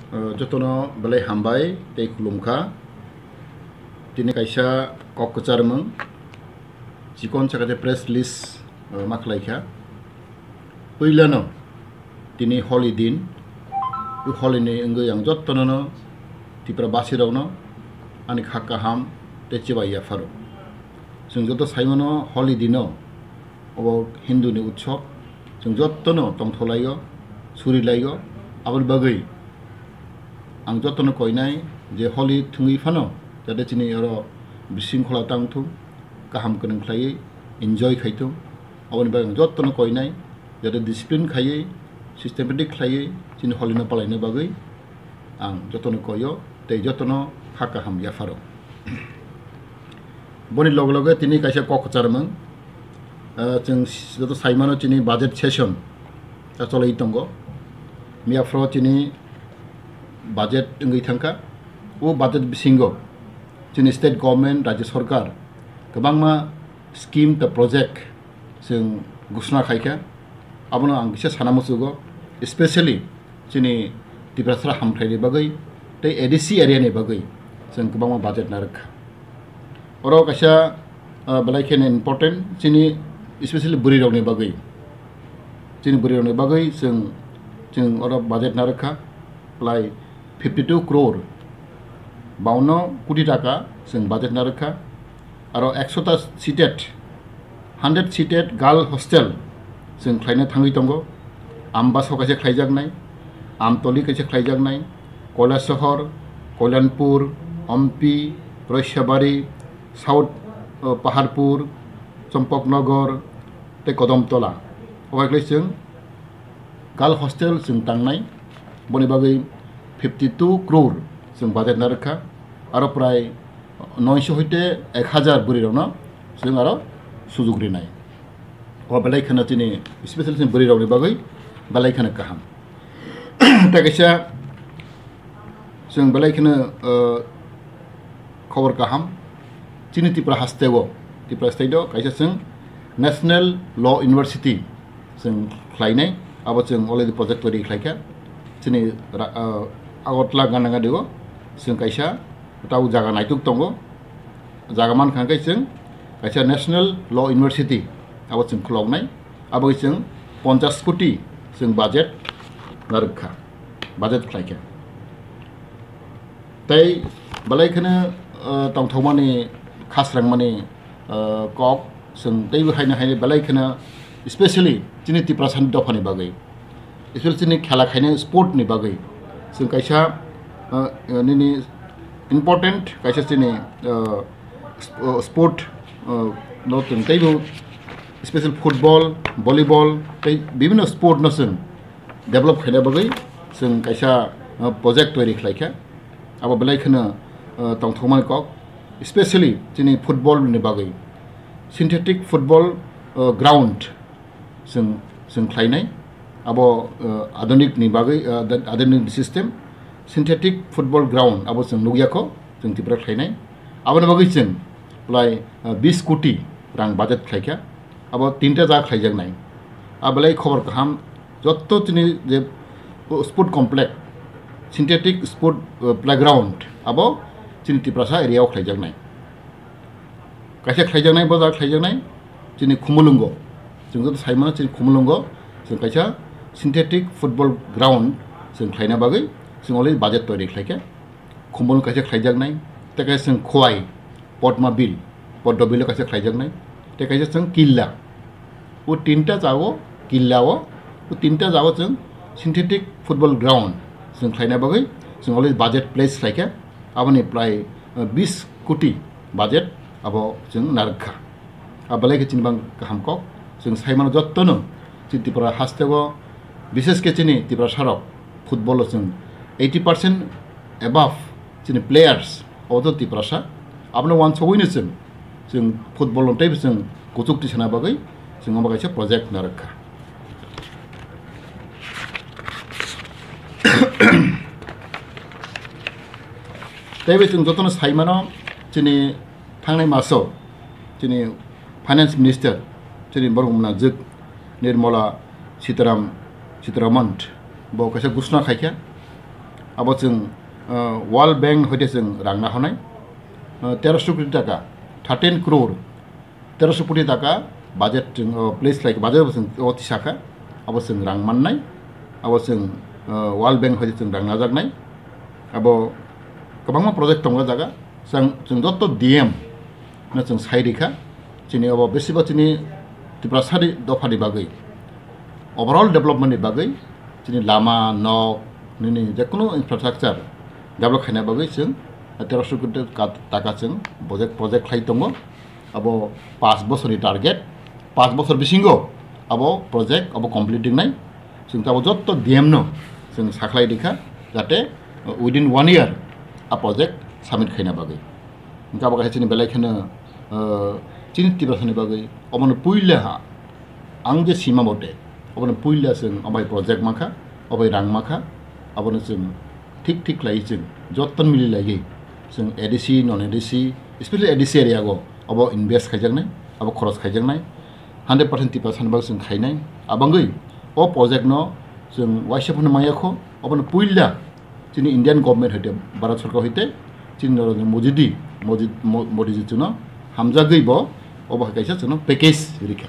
jotono belai hambai tei kulumka tini kaisa kok kecharmung jikon sakate press release maklaika puilano tini holi din u holi ni enggo yang jotono no tipra basirauno ani khakka ham te chibaiya faro जों जत साइमनो हलि दिनो अब हिन्दुनि उत्सव जों जतनो तंथलायो सुरिलायो आबल बागै आं जतनो कइनाय जे हलि थुङै फानो जाते चिनि अरो बिसिंखला तांथु गाहाम गोनख्लायै एन्जय खायथु आबल बागै जतनो कइनाय जाते डिसिप्लिन खायै सिस्टेमेटिक खायै चिनि हलिनो पालायनो बागै आं जतनो कयो ते जतनो हाका हाम याफारो बनि लगे लगे तिनी काइसा कक चारमों जों जत साइमानो चिनि बाजेट सेसन चलै दंगो मियाफ्रो चिनि बाजेट ओंगै थांखा ओ बाजेट बिसिंगो चिनि स्टेट गभर्नमेंट राज्य सरकार गोबांमा स्कीम द प्रोजेक्ट जों घोषणा खायखा आबनो आं एसे सानामुसुगो स्पेशली चिनि तिप्रासा हामथायनि बागै ते एडिसि एरियानि बागै जों गोबांमा बाजेट नारखा और कैसा बेलायखेन इम्पर्टेन्ट चिनि स्पेशली बुरी रावनि बागै चिनि बुरी रावनि बागै जों और बाजेट नारखा प्लाय 52 करोड़ 52 कोटी टाका जों बाजेट नारखा और 100टा सीटेड 100 सीटेड गर्ल हस्टेल जों खायनो थाङै दंगो आमबासाव कैसे खायजागनाय आमतली कैसे खायजागनाय कैलाशहर कल्याणपुर हम्पी रैसाबारी साउथ पहाड़पुर चम्पकनगर ते कदमतला अबायग्लै जों गर्ल हस्टेल जों तांनाय बनि बागै 52 करोड़ जों बाजेट नारखा आरो प्राय 900 हइते 1000 बुरिरावनो जों आरो सुजुग रिनाय अ बेलायखोनो दिनै स्पेशल जों बुरिरावनि बागै बेलायखोनो गाहाम ताकैसा जों बेलायखोनो खबर गाहाम चिनि तिप्रा हास्तेगो तिप्रा स्टेटो कैसा जों नेशनल लॉ यूनिवर्सिटी जों खायनाय आबो जों अलरेडी प्रोजेक्ट तैयारी खायखा चिनि आगरतला गानागा देगो जों कैसा ताव जागा नायतुक दंगो जागा मान खांखै जों कैसा नेशनल लॉ यूनिवर्सिटी आबो जों खुलावनाय आबो जों 50 कोटी जों बाजेट नारखा बाजेट खायखा तै बलायखोनो तंथौमानि खास्रां माने कक जों दैबो खायनो हायो बेलायखोनो स्पेशली चिनि तिप्रासानि दफानि बागै स्पेशली चिनि खेला खायनो स्पोर्टनि बागै जों कैसा निनि इम्पर्टेन्ट कैसा चिनि स्पोर्ट न जों दैबो स्पेशल फुटबल भलिबल तै विभिन्न स्पोर्ट न जों डेभलप खायनो बागै जों कैसा प्रोजेक्ट तैयारी खायखा अब बेलायखोनो तंथौमानि कक स्पेशली चिनि फुटबल नि बागै सिन्थेटिक फुटबल ग्राउंड जों खायनाय अब आधुनिक नि बागै आधुनिक सिस्टेम सिन्थेटिक फुटबल ग्राउंड अब जों नुयाखौ जों तिप्रा खायनाय आबनि बागै जों प्लाय 20 कोटी रां बाजेट खायखा अब 3टा जा खायजागनाय आबलाय खबर गाहाम जत्तो चिनि जे sport complex synthetic sport playground अब चिनि तिप्रासा एरियाव खायजागनाय कैसे खायजागनाय बाजार खायजागनाय चिनि खुमुलुंग जों जत साइमानो चिनि खुमुलुंग जों कैसा सिन्थेटिक फुटबल ग्राउंड जों खायना बागै जों अलरेडी बाजेट तैयारी खायखा खुमुलुंग कैसे खायजागनाय ते कैसे जों खवाय पद्मा बिल पद्मबिल कैसे खायजागनाय ते कैसे जों किल्ला वो 3टा जागो किल्लाओ वो 3टा जागो जों सिन्थेटिक फुटबल ग्राउंड जों खायना बागै जों अलरेडी बाजेट प्लेस खायखा आबनि प्राय 20 कोटी बाजेट अब जों नारखा आबलायखो चिनबां गाहामखौ जों साइमानो जत्तनो चिनि तिप्रा हास्तेगो विशेष के चिनि तिप्रा साराव फुटबल जों 80% एबाव चिनि प्लेयार्स अथ तिप्रासा आबनो वान सवैनो जों फुटबल अन्थाइबो जों गथुक्ति साना बागै जों माखासे प्रोजेक्ट नारखा तैबो जों जतनो साइमानो चिनि थांनाय मासाव चिनि फाइनान्स मिनिस्टार चिनि बरगमना जोग निर्मला सीतारामन बो कैसे घोषणा खायखा abo जों World Bank hoite जों rangna honai 1300 कोटी टाका 13 crore 1300 कोटी टाका budget जों place like budget जों अति साखा abo जों rang mannai abo जों World Bank hoite जों rangna jagnai abo kabangma project tonga jaga जों जत्तो DM ना जों साइरिखा जोंनि अब बेसेबा जोंनि तिप्रासारि दफानि बागै ओवरऑल डेवलपमेंटनि बागै जोंनि लामा नक नि जेकुनु इनफ्रास्ट्राक्चार डेवलप खायना बागै जों 1300 कोटी टाका जों प्रोजेक्ट खाइ दङ अब 5 बोसोरनि टारगेट 5 बोसोर बिसिंगो अब प्रोजेक्ट अब कमप्लीटिंग नाय जों ताबो जत्तो DM नो जों साख्लाय दिखा जाते विदिन 1 year आ प्रोजेक्ट सबमिट खायना बागै गाबा गाय जोंनि बेलायखनो चिनि तिप्रासानि बागै अबनो पुइला आं जे सीमा मते अबनो पुइला जों अबाय प्रोजेक्ट माखा अबाय रां माखा अबनो जों ठीक लायो जों जत्तन मिलि लायो जों ADC non ADC specially ADC area गो अब इनभेस्ट खायजोंनाय अब खरस खायजोंनाय 100% तिप्रासानि बागै जों खायनाय आबांगै अ प्रोजेक्ट न जों वाइसफोरनो मायाखो अबनो पुइला जोंनि इंडियन गवर्नमेंट होते भारत सरकार होते चिनि नरेंद्र मोदी जी चुनो हामजा गइबो अब कैसा चुनो पैकेज रिखा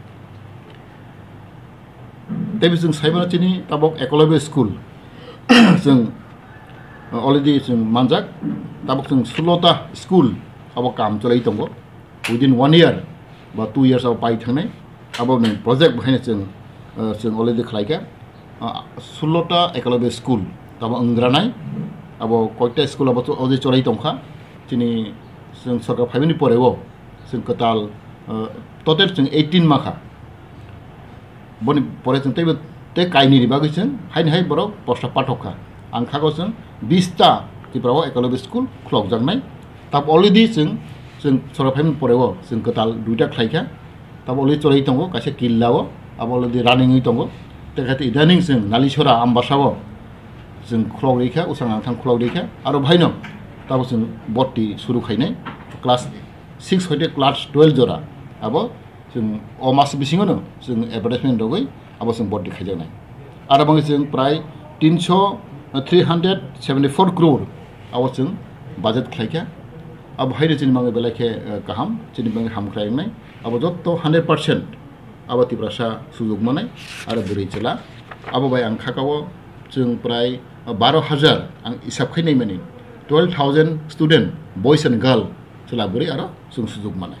तेबे जों साइबा चिनि ताबक एकलव्य स्कूल जों अलरेडी जों मानजाक ताबक जों 16टा स्कूल अब काम चलाय दंगो विदिन 1 year बा 2 years अब पाइ थांनाय अब नै प्रोजेक्ट बहायनो जों अलरेडी खलायका 16टा एकलव्य स्कूल तब अंग्रानाय अब कयटा स्कूल अब अलरेडी चलाय दंखा चिनि जों सरकार फाइबनि परेव जों कताल टोटल जों 18 माखा बनि परे जों ते काइनि बागै जों हाय बरो प्रस्ताव पाठका आं खागो जों 20टा तिप्राव एकलव्य स्कूल क्लक जागनाय तब अलरेडी जों सरकार फाइबनि परेव जों कताल 2टा खायखा तब अलरेडी चलाय दंगो कासे किल्लाव अब अलरेडी रानिंग दंगो तेखाते इदानिं जों नालिसरा आम्बासाव जों क्लक रेखा उसां आंथां क्लक रेखा आरो भाइनो तब जों बट्टी शुरू खायनाय क्लास 6 होते क्लास 12 जरा अब जों अ मास बिसिङनो जों एडभार्टाइजमेन्ट दगै अब जों बट्टी खायजानाय आरो बाङै जों प्राय 374 crore अब जों बाजेट खायखा अब हायनो जों माङै बेलाखे गाहाम जों बाङै हामख्लायनाय अब जत्तो 100% अब तिप्रासा सुजुग मोननाय आरो बुरै चला अब बाय आं खाकाव जों प्राय 12,000 आं हिसाब खायनाय माने 12,000 स्टूडेंट बॉयज एंड गर्ल चला बुरै आरो जों सुजुग मोननाय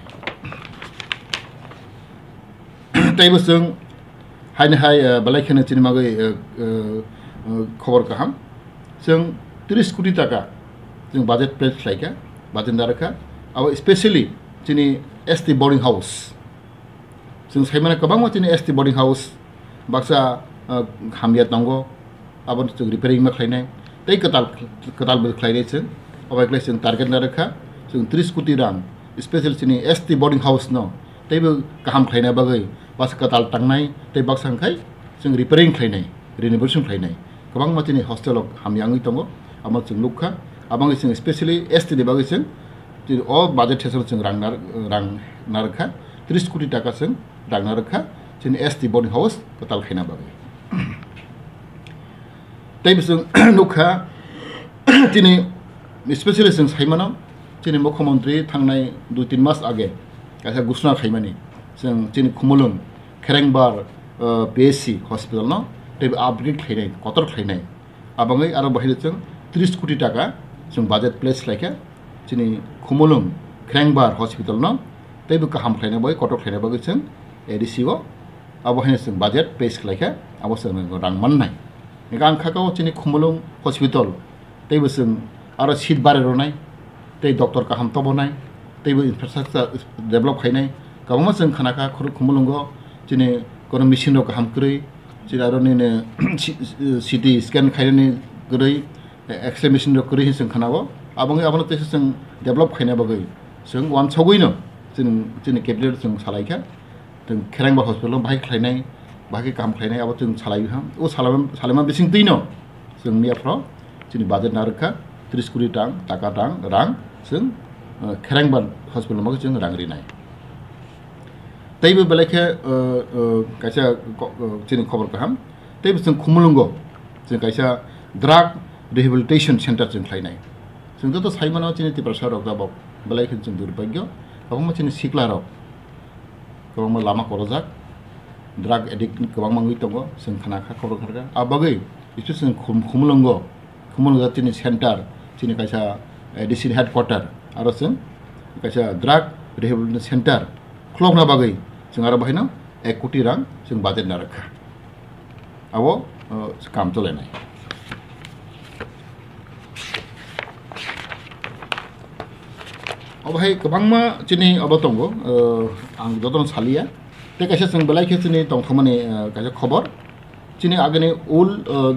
ताइबो जों हायनो हाय बेलायखनो चिनि मागै खबर गाहाम जों 30 कोटी टाका जों बाजेट प्लेस खायका बाजेट दारखा अब स्पेशली चिनि एसटी बोर्डिंग हाउस जों साइमाना गोबां चिनि एसटी बोर्डिंग हाउस बाक्सा हामिया दंगो अब जों रिपेयरिंग मा खायनाय तै कताल बो खायनाय जों अबायग्लाय जों टारगेट दारखा जों 30 कोटी रां स्पेशल चिनि एसटी बोर्डिंग हाउस न तैबो गाहाम खायना बागै बास कताल टांनाय तै बाक्सांखाय जों रिपेयरिंग खायनाय रिनोवेशन खायनाय गोबां माथिनि हस्टेल हामियाङै दंगो आमा जों लुखा आबाङै जों स्पेशली एसटी नि बागै जों अ बाजेट सेसन जों रां नारखा 30 कोटी टाका जों रां नारखा जों एसटी बोर्डिंग हाउस कताल खायना बागै तैबो जों लुखा दिनै स्पेशली जों साइमानाव जोंनि मुख्यमंत्री थांनाय 2-3 मास आगे कासा घोषणा खायमानि जों जोंनि खुमलुं खेरेंबार PSC हस्पिटाल न तैबो आपग्रेड खायनाय कतर खायनाय आबाङै आरो बाहायनो जों 30 कोटी टाका जों बाजेट प्लेस लायखा जोंनि खुमलुं खेरेंबार हस्पिटाल न तैबो गाहाम खायनाय बाय कतर खायनाय बागै जों एडीसी ओ आबाहायनो जों बाजेट प्लेस लायखा आबो जों रां मोननाय गां खाकाव जोंनि खुमलुं हस्पिटाल तैबो जों आरो सीट बारायनाय तै डक्टर गाहाम तबनाय तैबो इनफ्रास्ट्राक्चार डेभलप खायनाय गोबां जों खानाखा खुमलुंगो जोंनि कोनो मेसिन गाहाम करै जों आरो निने सिटी स्केन खायनायनि गरै एक्सरे मेसिन करै जों खानाबो आबाङै आबानो तेस जों डेभलप खायनाय बागै जों वान सगैनो जोंनि केबिनेट जों सालायखा जों खेरेंबार हस्पिटाल बाहाय खायनाय बाहाय गाहाम खायनाय आबो जों सालायहा ओ सालायमा बिसिं दैनो जों नियाफ्राव जोंनि बाजेट नारखा 30 कोटी टाका रां जों खेरेंबार हस्पिटाल मागै जों रां रिनाय तैबो बेलाखे कैसा जोंनि खबर गाहाम तैबो जों खुमलुंगो जों कैसा ड्राग रिहेबिलिटेशन सेंटर जों खालायनाय जों जत साइमानाव जोंनि तिप्रासा रक जाबाव बेलायखौ जों दुर्भाग्य गोबां जोंनि सिख्ला रक गोबां लामा खरजाक ड्राग एडिक्ट गोबां मांगै दङ जों खानाखा खबर खारगा आबागै बिसोर जों खुमुलंगा जोंनि सेन्टार जोंनि खायसा डिस्ट्रिक्ट हेडक्वार्टार आरो जों खायसा ड्राग रिहेबिलिटेशन सेन्टार खुलंना बागै जों आरो बाहायनो 1 कोटी रां जों बाजेट ना रखा अब काम चलायनाय अब हाय गोबांमा जोंनि अब दङ आं जतन सालिया ते खायसा जों बेलायखे जोंनि दंथमाने खायसा खबर जोंनि आगोनि ओल्ड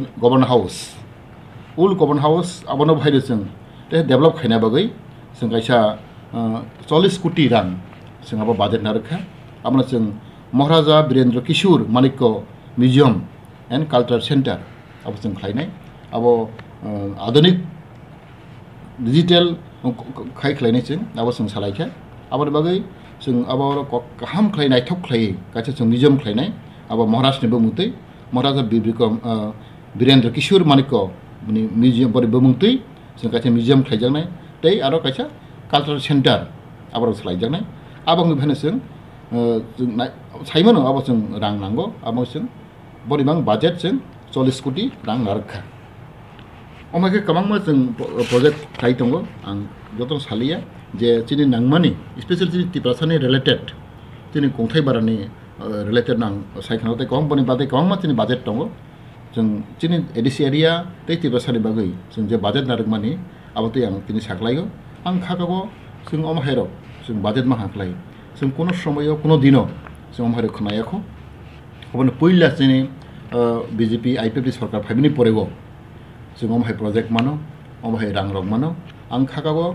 गभर्न हाउस आबानो बाहायदो जों ते डेभलप खायना बागै जों खायसा 40 कोटी रां जों अब बाजेट ना रखा आबनो जों Maharaja Birendra Kishore Manikya museum and culture centre अब जों खायनाय अब आधुनिक डिजिटल खायख्लायनाय जों अब जों सालायखा आबाद बागै जों अब गाहाम खायनाय थप खाय गासै जों म्यूजियम खायनाय अब महाराष्ट्रनिबो मुतै महाराजा वीरेंद्र किशोर माणिक्य म्यूजियम बरिबो मुतै जों गासै म्यूजियम खायजानाय दै आरो गासै कल्चर सेंटर आबाद सालायजानाय आबांनि भानो जों साइमोन अब जों रां नांगौ अब जों बरिबां बाजेट जों 40 कोटी रां नारखा अमाके गोबां जों प्रोजेक्ट खाय दङ आं जतन सालिया जे जोंनि नांमानि स्पेशल जोंनि तिप्रासानि रिलेटेड जोंनि गंथाय बारानि रिलेटेड नां सायखांनाय गोबां बनि बादै गोबां जोंनि बाजेट दङ जों जोंनि एडिसि एरिया दै तिप्रासानि बागै जों जे बाजेट नारगमानि आबादै आं दिनै साख्लायो आं खागाबो जों अमहायराव जों बाजेट मा हाख्लाय जों कोनो समय कोनो दिन जों अमहायराव खोनायाखौ अबनो पहिला जोंनि Bjp+Ipft सरकार फाइबनि परेगो जों अमहाय प्रोजेक्ट मानो अमहाय रां रग मानो आं खागाबो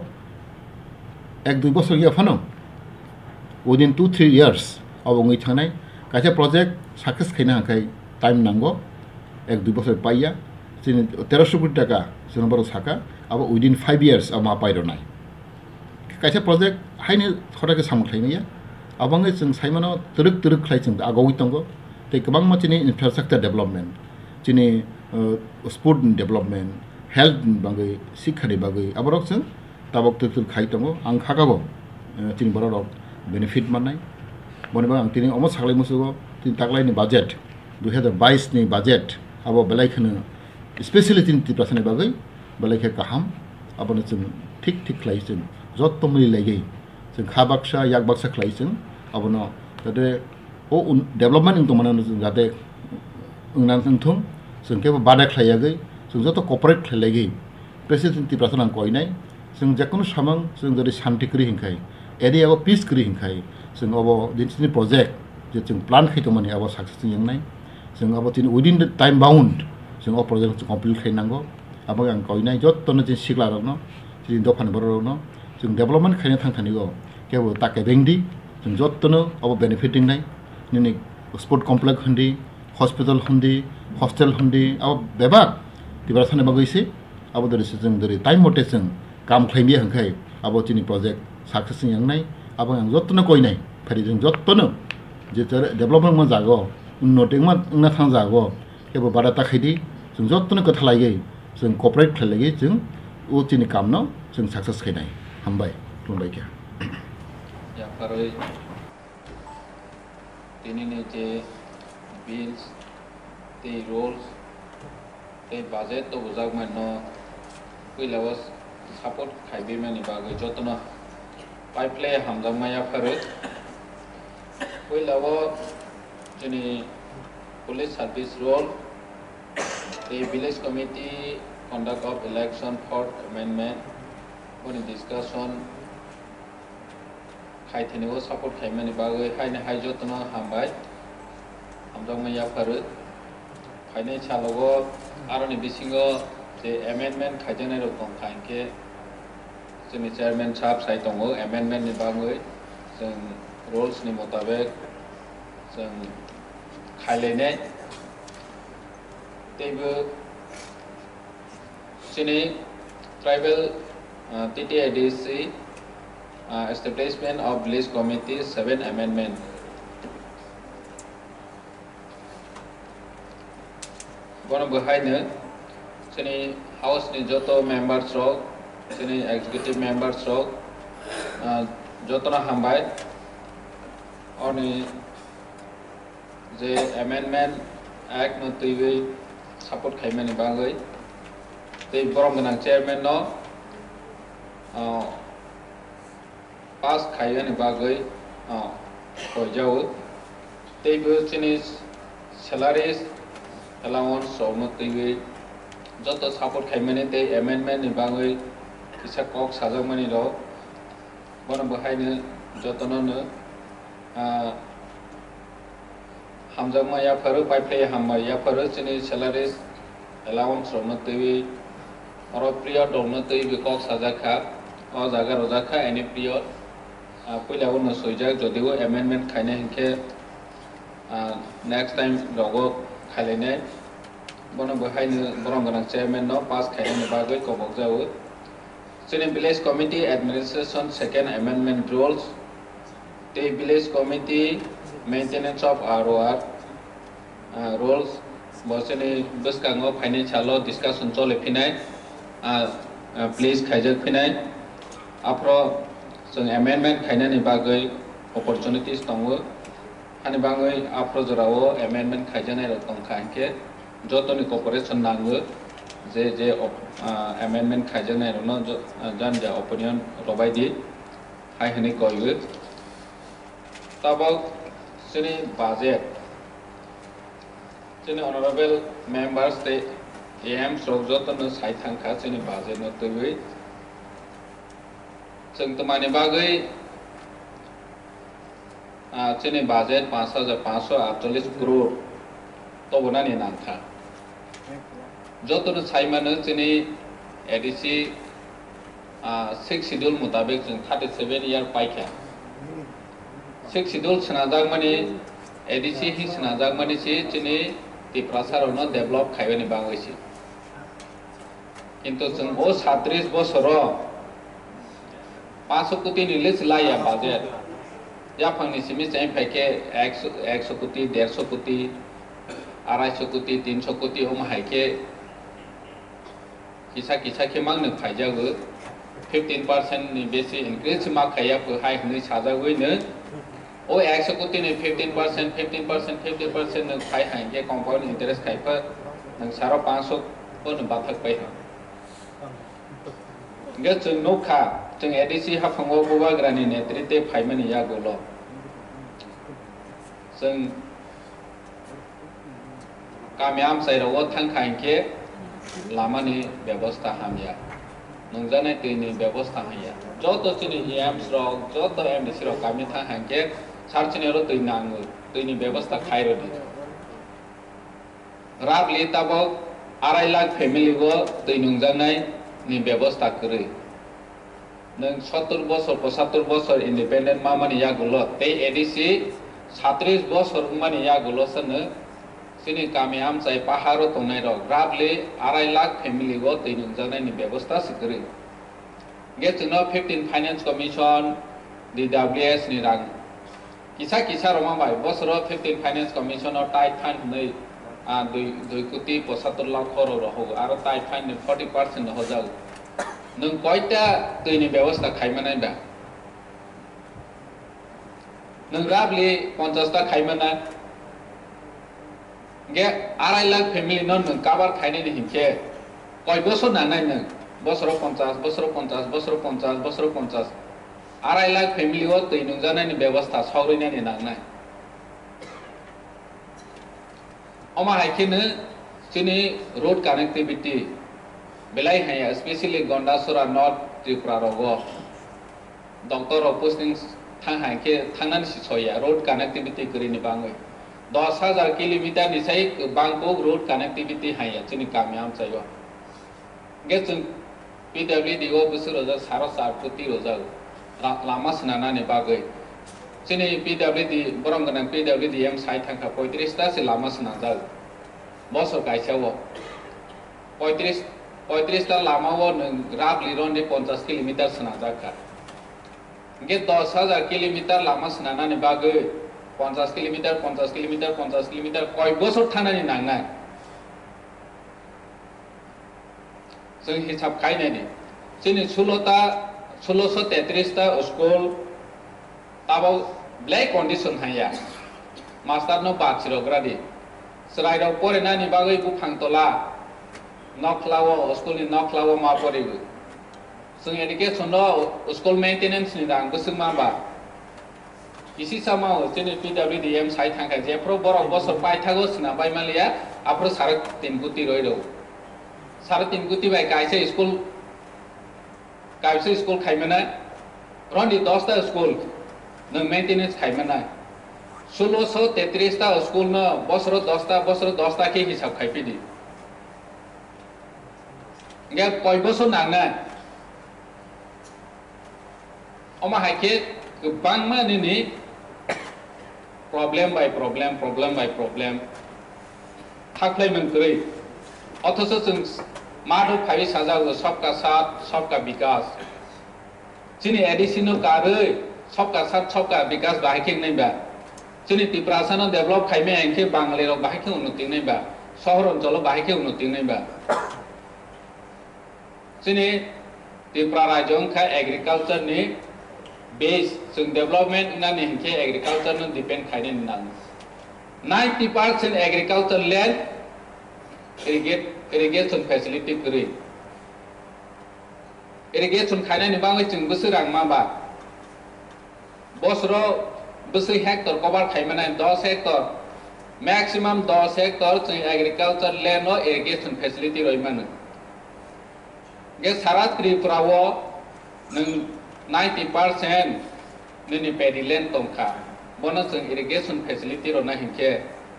1-2 बोसोर गैयाफानो within 2-3 years अबंगै थानाय गायसे प्रोजेक्ट सक्सेस खायनो हाखाय टाइम नांगौ 1-2 बोसोर पाइया जोंनि 1300 कोटी टाका जों बारो साका अब within 5 years अब मा पाइरनाय गायसे प्रोजेक्ट हायनो थराके सामखायनाया अबंगै जों साइमानाव तरक खाय जों आगावै दङ ते गोबां मानसिनि इन्फ्रास्ट्राक्चार डेभलपमेन्ट जोंनि स्पोर्ट डेभलपमेन्ट हेल्थ बागै शिक्षानि बागै आबाराव जों ताबक तुल खाय दङ आं खागाबो जोंनि बराव बेनिफिट मोननाय बनबा आं दिनै अमो सागलाय मोसुगो दिनै तागलायनि बाजेट 2022 नि बाजेट अब बेलायखनो स्पेशली जोंनि तिप्रासानि बागै बेलायखे गाहाम आबनो जों ठीक खाय जों जत्त मिलायगै जों खाबाक्सा याकबाक्सा खाय जों आबनो जाते ओ डेभलपमेन्ट दंमानो जों जाते उंनांथुं जों केबो बादा खायागै जों जत कॉर्पोरेट खायलायगै प्रेसिडेंट तिप्रासाना कयनाय जों जेकुनु सामां जों जरै शांति करि हिंखाय एरियाव पीस करि हिंखाय जों अब दिनै प्रोजेक्ट जे जों प्लान खायतमानि अब सक्सेस यंनाय जों अब दिनै विदिन द टाइम बाउंड जों अब प्रोजेक्ट कमप्लीट खायनांगौ अब आं कयनाय जत्तनो जों सिगलारनो जों दखान बरनो जों डेभलपमेन्ट खायनो थांथानिगौ केबो ताके बेंदि जों जत्तनो अब बेनिफिटिं नाय निनि स्पोर्ट कम्प्लेक्स हन्दी हॉस्पिटल हन्दी हॉस्टेल हन्दी अब बेबा तिप्रासानि बागैसे अब दरिसे जों दरि टाइम मते जों काम खायमिया हंखाय अब दिनै प्रोजेक्ट सक्सेस यंनाय अब आं जत्तनो कयनाय फारि जों जत्तनो जे डेभलपमेन्ट मा जागो उन्नति मा उन्ना थां जागो केबो बादा ताखैदि जों जत्तनो कथालायगै जों कॉर्पोरेट खायलायगै जों उ दिनै कामनो जों सक्सेस खायनाय हामबाय खुलुमबाय या फारै दिनैनि जे बिल्स ते रुल्स ते बाजेट तो बुजाक मानो पहिलाव सापोर्ट खायबिमानि बागै जतनो पाइपलाय हामजामाया फारै पहिलाव जोंनि police service role the village committee conduct of election 4th amendment for discussion खायथेनिबो सापोर्ट खायमानि बागै हायनो हायजतनो हामबाय हामजामाया फारै खायनाय सालावो आरोनि बिसिङो जे एमेन्डमेन्ट खायजेनाय दं खायनके जोंनि चेयारमेन साहब साय दङ एमेन्डमेन्टनि बागै जों रुल्सनि मुताबिक जों खायलायनाय तेबो जोंनि tribal TTIDC establishment of village committee 7 amendment बन बहायनो जोंनि House ni joto members rok sini executive members rok joto na hambai oni je amendment act no tui support khaimani bagai tei borom ganang chairman no pass khaimani bagai hojau tei bo sini salaries allowance so no tui joto support khaimani tei amendment ni bagai kisa kok sajamani ro bono bahaini joto no hamjama ya faru pai play hamma ya faru sini salaries allowance ro no tui oro period ro no tui bi kok sajaka o jaga rojaka any period puila no soijak jodigo amendment khaine hinke next time rogo khalene bono bahaini borom ganang chairman no pass khaine bagai kobok jawo sini village committee administration second amendment rules the village committee maintenance of ROR rules bosini buskango financial law discussion chole finai please khaijak finai apro sung amendment khaina ni bagai opportunities tongo hani bagai apro jorao amendment khaijana ro tongkhanke jotoni cooperation nango je amendment khaijana ro no jan ja opinion robai di hai hani koiwe tabok sini budget sini honorable members te am srogjoto no sai thangkha sini budget no tui sing tamani bagai sini budget 5548 crore to bonani nangkha joto no sai mano sini adc 6 schedule mutabik 37 year paikha 6 schedule senajak mani ADC hi senajak mani si chini Tiprasa rono develop khaibani bangai si kintu jeng o 37 bosoro 500 কোটি নিলে লাইয়া budget ya phangni simi chain phaike 100 কোটি 150 কোটি 250 কোটি 300 কোটি om haike kisa ke mang ne phaijago 15% ni besi increase ma khaya pu hai hni sajagoi ne o 100 কোটি ne 15% ne khai hai ke compound interest khai pa nang saro 500 ko ne bathak pai ha ge chung no kha chung ADC ha phango boba grani netrite phaimani ya golo chung kamyam sai ro thang khai ke lamani ব্যবস্থা hamya nongjane tini ব্যবস্থা haya joto chini EMs ro joto MDC ro kami thang hanke sarchine ro tui nangu tini ব্যবস্থা khairo di rabli tabok 2.5 lakh family go tui nongjanai ni ব্যবস্থা kore nang 70 বছর 75 বছর independent mamani ya gulo tei ADC 37 বছর mani ya gulo sane sini kami am chai paharo tongnai ro grabli 2.5 lakh family go tei nongjanai ni ব্যবস্থা sikre ge chuno 15 finance commission DWS ni rang kisa roma bai bosoro 15 finance commission or tight fund nei 2 কোটি 75 lakh ro ho aro tight fund ni 40% ho jau nung koita tini ব্যবস্থা khaimanai ba nung grabli 50 ta khaimana ge 2.5 lakh family non nung kabar khaine ni hinke koi bosor nanai nung bosoro 50 bosoro 50 bosoro 50 bosoro 50 2.5 lakh family go tui nungjanai ni ব্যবস্থা saurina ni nangnai oma haikene chini road connectivity belai haya especially Gondasura North Tripura rogo doctor posting thang haike thangnan si soya road connectivity kori ni bangoi 10,000 kilometer ni sai bangkok road connectivity haya chini kamyam chayo getun PWD go busuro ja saro sar puti roja lama snana ni bagai chini PWD borom ganang PWD em sai thangka 35 ta si lama sna ja boso kaisawo 35 ta lama wo grab liron ni 50 kilometer sna ja ka ge 10,000 kilometer lama snana ni bagai 50 kilometer 50 kilometer 50 kilometer koi bosor thana ni nangnai जों हिसाब खायनायनि जोंनि 1633 school ताबाव black condition हाया master न बाचिरग्रादि सराइदाव फरायनायनि बागै बुफांतला नखलावो स्कुलनि नखलावो मा फरायबो जों एडुकेशन न स्कुल मेंटेनेंस नि रां बोसों माबा इसी समाव जोंनि PWDM साइट थांखा जेफ्रो बरक बसर पाइथागो सिना बायमालिया आफ्रो सारे 3 गुति रइदो सारे 3 गुति बाय कायसे स्कुल खाइमना रन्डी 10 ता स्कुल न मेंटेनेंस खाइमना 1633 ता स्कुल न बसरो 10 ता के हिसाब खाइपिदि गे कय बसर नांना अमा हाइके गोबां मानिनि प्रॉब्लम बाय प्रॉब्लम थाख्लाय मोनखै अथच जों मादो फाइ साजागो सबका साथ सबका विकास जोंनि एडिशनल कारै सबका साथ सबका विकास बाहायखे नैबा जोंनि तिप्रासा न डेभलप खाइमे एंखे बांगलेर बाहायखे उन्नति नैबा शहर अंचल बाहायखे उन्नति नैबा जोंनि तिप्रा राज्य का एग्रीकल्चर नि बेस जों डेवलपमेंट नानि हिंखे एग्रीकल्चर न डिपेंड खाइने नां 90% agriculture land irrigation facility kri irrigation खाइने नि बांगै जों बोसोर रां माबा बसरो बोसोर हेक्टर कवर खाइमना 10 हेक्टर मैक्सिमम 10 हेक्टर जों एग्रीकल्चर लैंड न irrigation facility रइमानो गे सारा त्रिपुरावो नों 90% नोंनि पेडी लैंड दंखा बनो जों irrigation facility रना हिंखे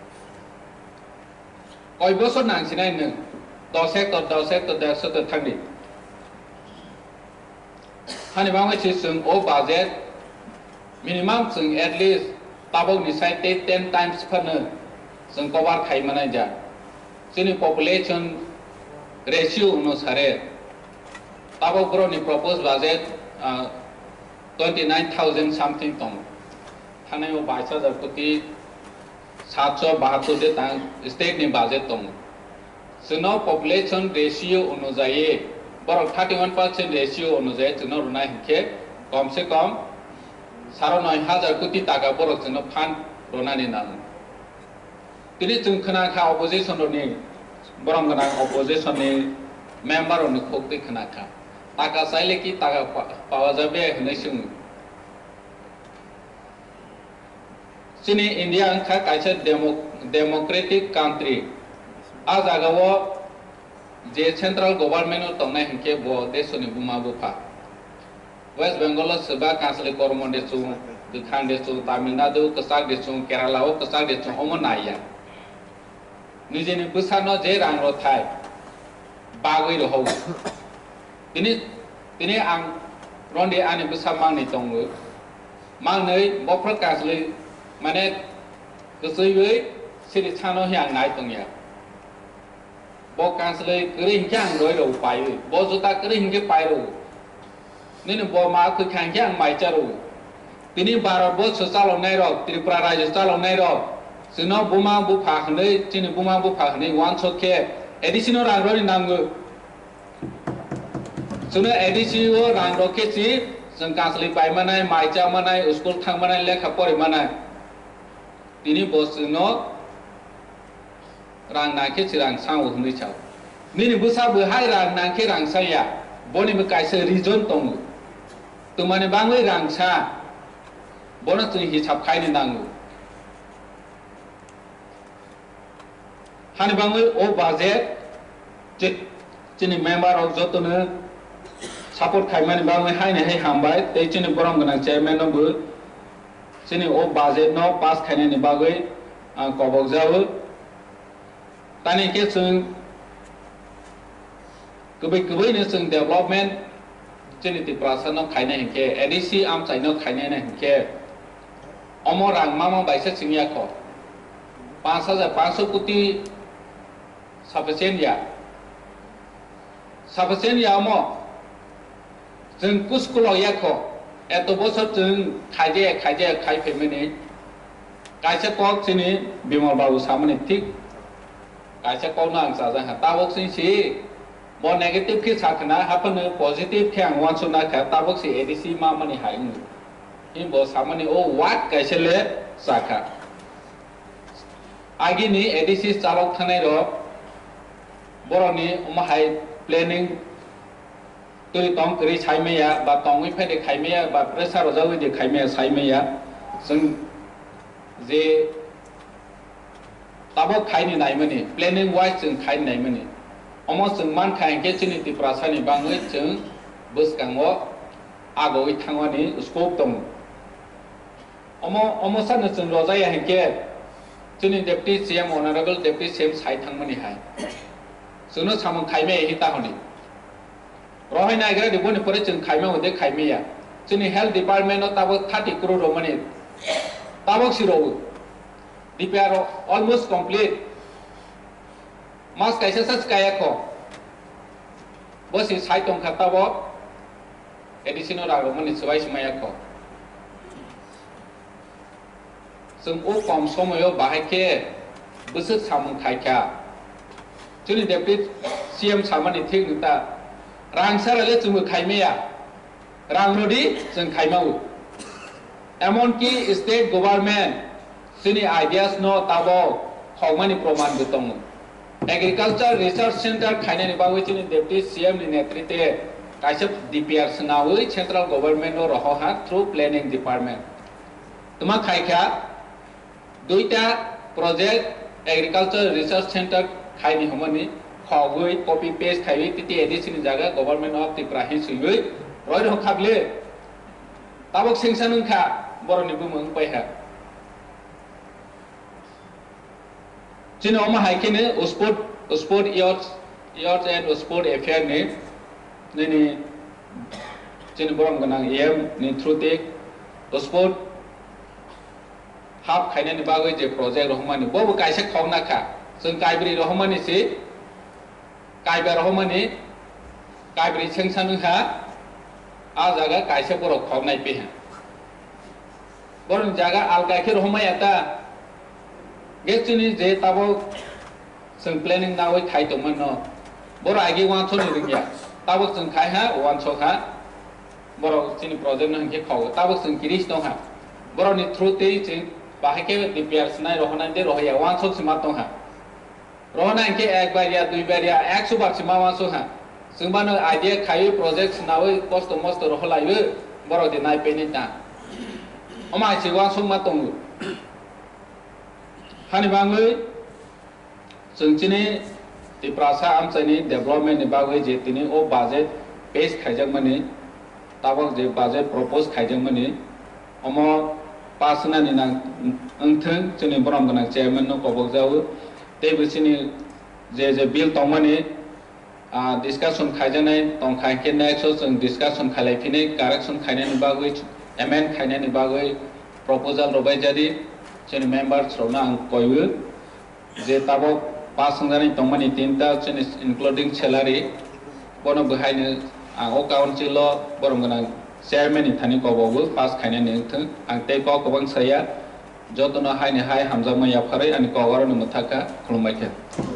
कय बसर नांसिनाय नों 10 हेक्टर 100 थांनि हानि बांगै जों ओ बजेट मिनिमाम जों एटलिस्ट ताबोगनि साइड 10 टाइम्स फनो जों कवर खाइमनाय जा जोंनि पपुलेशन रेशियो अनुसारे ताबोग ग्रोनि प्रपोज बजेट 29,000 समथिंग दं थानाय 22,000 कोटी 772 दे तां स्टेट नि बजेट दं जोंनाव पपुलेशन रेशियो अनुसार बरक 31% रेशियो अनुसार जोंनाव रुना हिंखे कम से कम 9,500 कोटी टाका बरक जोंनाव फंड रुनानि नां दिनै जों खोनाखा अपोजिशन नि बरम गोनां अपोजिशन नि मेंबर नि खोक्ति खोनाखा टाका चाइले कि टाका पावा जाबे होननाय सोङो जोंनि इंडिया का कायसे डेमोक्रेटिक कंट्री आ जागावो जे सेंट्रल गवर्नमेंट तंनाय हिंखे बो देशनि बुमा बुफा वेस्ट बेंगल सबा कासले कर्म देसु दुखान देसु तमिलनाडु कसाक देसु केरला कसाक देसु अमो नाया निजेनि बुसानो जे रां रथाय बागै रहौ दिनै आं रन्डे आनि बुसा मांनि दङो मांनै बफ्र कासले माने गोसैयै सिरि सानो हि आं नाय दंया बो कासले करै हिंखे आं रय रौ पायो बो जुता करै हिंखे पाय रौ निने बो मा खैखांखे आं माइचारौ दिनै भारत वर्ष चालौनाय र त्रिपुरा राज्य चालौनाय र जोंनाव बुमा बुफा हनै जोंनि बुमा बुफा हनै 100 के एडिशनल रां रनि नांगो जोंनो एडिशनल रां रखेसि जों कासले पायमानाय माइचामानाय स्कुल थांमानाय लेखा फरायमानाय दिनै बसनो रां नाखे रां साव हनै चाव निने बुसा बहाय रां नाखे रां साया बनिबो कायसे रिजन दङ तुमाने बांगै रां सा बनो जों हिसाब खायनो नांगौ हानि बांगै ओ बजेट जोंनि मेम्बर अफ जतनो सपोर्ट खायमानि बांगै हायने हाय हामबाय तै जोंनि बरम गोनां चेयरमैन नबो जोंनि ओ बजेट न पास खायनायनि बागै आं कबक जावो तानि के जों गोबैनो जों डेवलपमेंट जोंनि तिप्रासा न खायनाय हिंखे एडिसी आमचाइ न खायनाय हिंखे अमो रां मा बायसे सिंयाख 5,500 कोटी सफिशिएंट या अमो जों कुस्कुलाव याख एत बसर जों खायजे खायफेमनि कायसे कक जोंनि बिमल बाबू सामने ठीक कायसे कक ना आं साजा ताबक सिंसि bo negative ki sakna hapana positive ki ang wansu na kha tabok si edc ma mani haing in bo samani o wat kaisele saka agini edc chalok thanai ro boroni umahai planning tui tong kri chaimeya ba tongui phai de khaimeya ba pressure rojawi de khaimeya saimeya sung je tabok khaini naimani planning wise sung khaini naimani almost sung man khain ke chini Tiprasa ni bangui sung buskango agoi thangwani scope tong almost san sung rojaya henke chini deputy cm honorable deputy cm sai thangmani hai suno samung khaime hita honi rohai nagra de boni pore chung khaime ode khaime ya chini health department no tabok 30 crore romani tabok siro dpr almost complete mas kaisa sas kaya ko bosi sai tong khata bo additional rago mani subai simaya ko sung o kom somoyo bahai ke busuk samung khaikya chuni deputy cm samani thik nta rang sarale chung khaimaya rang nodi chung khaimau emon ki state government sini ideas no tabo khongmani proman gutong agriculture research center khaine ni bawi chini deputy cm ni netritwe kaisa dpr snawi central government no roho ha through planning department tuma khaikha duita project agriculture research center khaini homani khogoi copy paste khai titi edc ni jaga government of Tipra hi sugoi roi ro khagle tabok singsan kha boroni bumung pai ha chini oma haikene sport yacht and sport affair ni chini borom ganang em ni through sport hab khaine ni bagoi je project rohmani bobo kaisa khongna kha sung kaibri rohmani si kaiba rohmani kaibri sengsan kha a jaga kaisa borok khognai pe ha boron jaga alga ke rohmai ata gechuni je tabo sung planning na oi khai tongman no bor agi wan thoni ringya tabo sung khai ha wan so kha bor chini project nang ke khau tabo sung kiris tong ha bor ni through te ching bahai ke dpr snai rohna de rohya wan so sima tong ha rohna ke ek bar ya dui bar ya 100 bar sima wan so ha sung ban idea khai project na oi cost most rohlai be bor de nai pe ni ta omai chi wan so ma tong hani bangui sung chini Tiprasa amchani development ni bagui je tini o budget pace khaijak mani tabok je budget propose khaijak mani omo pasna ni nang angthang chini borom gana chairman no kobok jau te bisini je bill tongmani discussion khaijanai tong khai ke next sung discussion khalai phine correction khaina ni bagui amend khaina ni bagui proposal robai jadi chini members rona ang koibu je tabok pas sangjani tongmani tinta chini including salary bono behaine o council lo borom gana chairman ni thani kobobu pas khaina ni thang ang te ko kobang saya jotono haine hai hamjama ya pharai ani kogaro ni muthaka khulumai khe